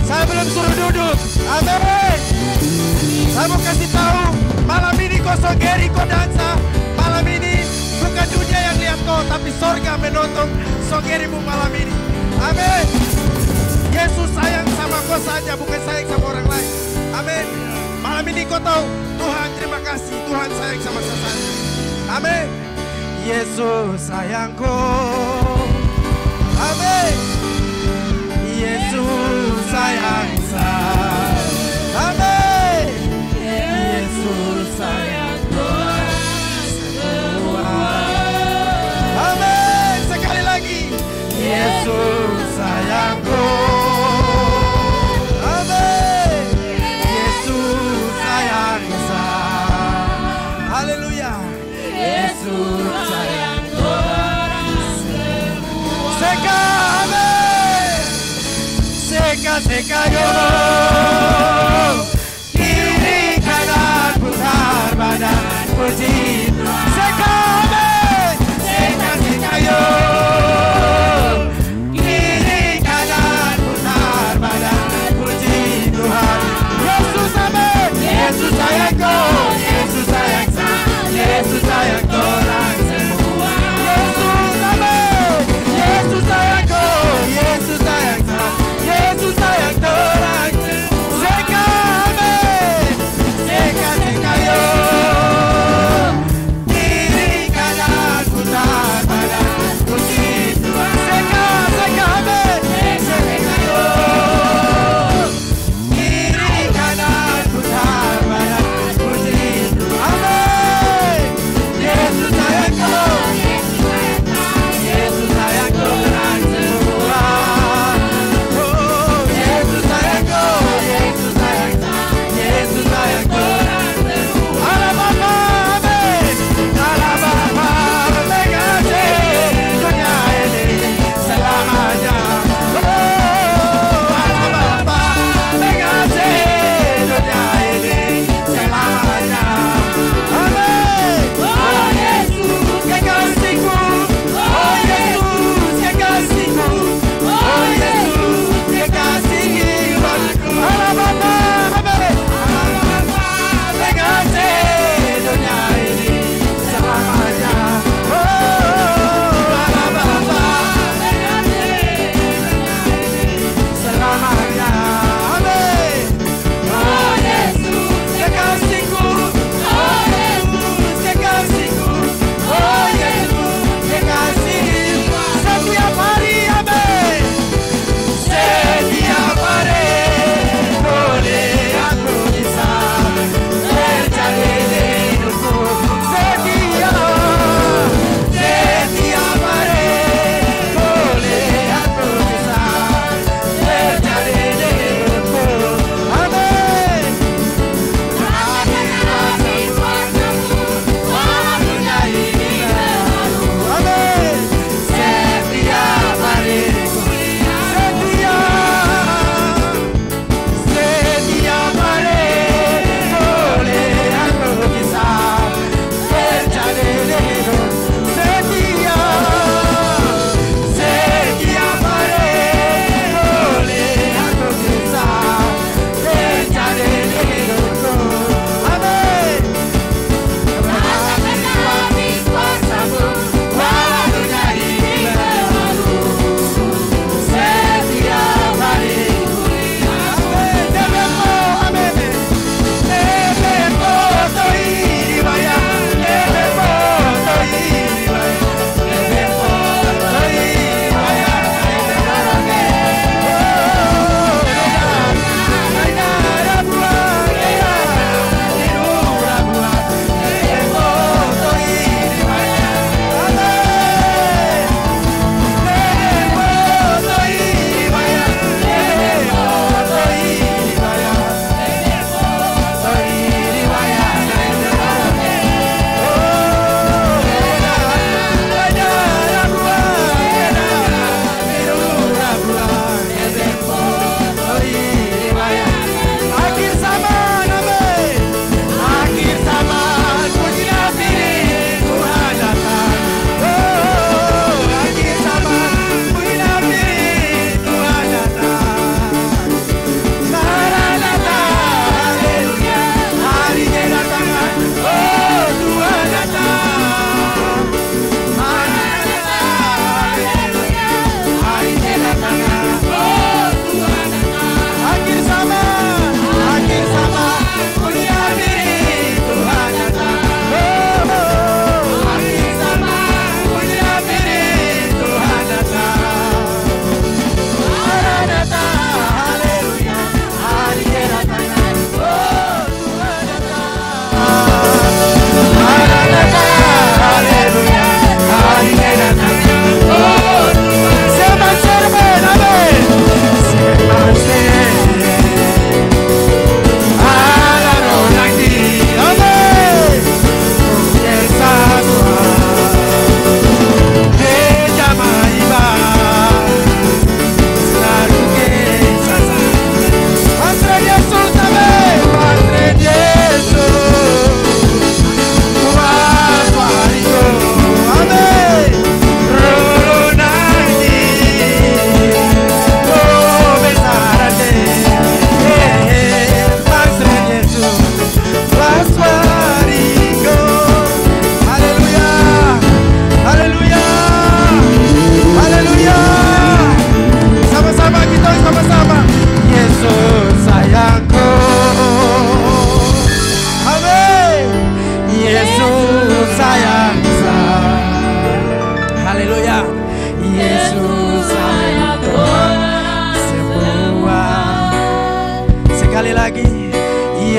Saya belum suruh duduk. Amin. Saya mau kasih tahu, malam ini kau sogeri, kau dansa. Malam ini bukan dunia yang lihat kau, tapi sorga menonton sogerimu malam ini. Amin. Yesus sayang sama kau saja, bukan sayang sama orang lain. Amin. Malam ini kau tahu, Tuhan terima kasih, Tuhan sayang sama saya. Amin. Yesus sayangku. Amin. Yesus sayang saya. Amin. Yesus sayangku semua. Amin. Sekali lagi. Yesus sayangku. Amin. Yesus sayang saya. Haleluya. Yesus sayangku semua. Seka, amin. Seka, seka yo. Kiri kanan putar badan puji. Seka, amin. Seka, seka yo. Kiri kanan putar badan puji Tuhan. Yesus, amin. Yesus sayangku. Yesus sayang saya. Yesus sayang orang semua. Yesus, amin. Yesus sayangku. Yesus sayang saya. Yesus sayang orang semua.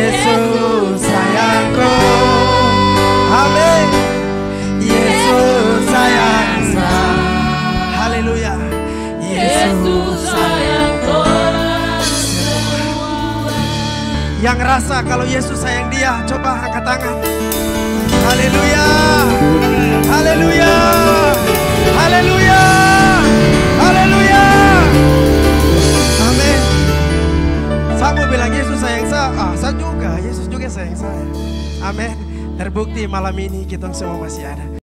Yesus sayangku. Amin. Yesus sayang saya. Haleluya. Yesus sayang orang semua. Yang rasa kalau Yesus sayang dia, coba angkat tangan. Haleluya. Haleluya. Haleluya. Haleluya. Amin. Saya mau bilang Yesus sayang saya. Saya juga. Yesus juga sayang saya. Amin. Terbukti malam ini kita semua masih ada.